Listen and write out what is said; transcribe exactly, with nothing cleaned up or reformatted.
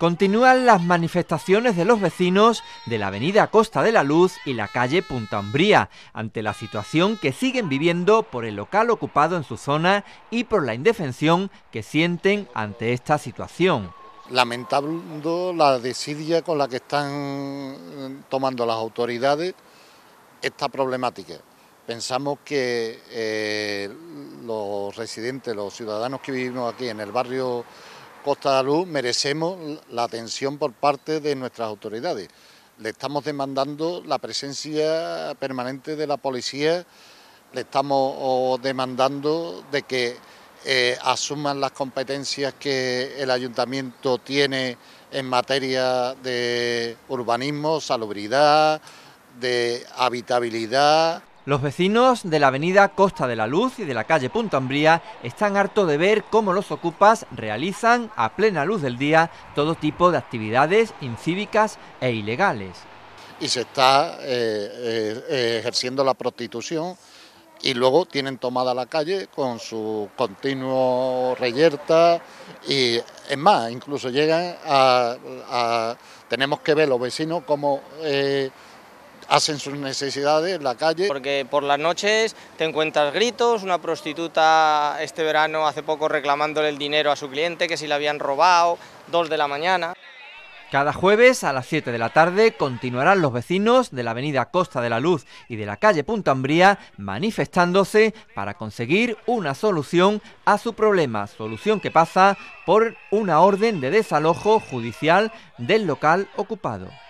Continúan las manifestaciones de los vecinos de la avenida Costa de la Luz y la calle Punta Umbría, ante la situación que siguen viviendo por el local ocupado en su zona y por la indefensión que sienten ante esta situación. Lamentando la desidia con la que están tomando las autoridades esta problemática. Pensamos que eh, los residentes, los ciudadanos que vivimos aquí en el barrio Costa de la Luz merecemos la atención por parte de nuestras autoridades. Le estamos demandando la presencia permanente de la policía, le estamos demandando de que eh, asuman las competencias que el ayuntamiento tiene en materia de urbanismo, salubridad, de habitabilidad. Los vecinos de la avenida Costa de la Luz y de la calle Punta Umbría están hartos de ver cómo los ocupas realizan a plena luz del día todo tipo de actividades incívicas e ilegales. Y se está eh, eh, ejerciendo la prostitución y luego tienen tomada la calle con su continuo reyerta y es más, incluso llegan a... a tenemos que ver los vecinos cómo... Eh, hacen sus necesidades en la calle. Porque por las noches te encuentras gritos, una prostituta este verano hace poco reclamándole el dinero a su cliente, que si le habían robado, dos de la mañana. Cada jueves a las siete de la tarde continuarán los vecinos de la avenida Costa de la Luz y de la calle Punta Umbría manifestándose para conseguir una solución a su problema, solución que pasa por una orden de desalojo judicial del local ocupado.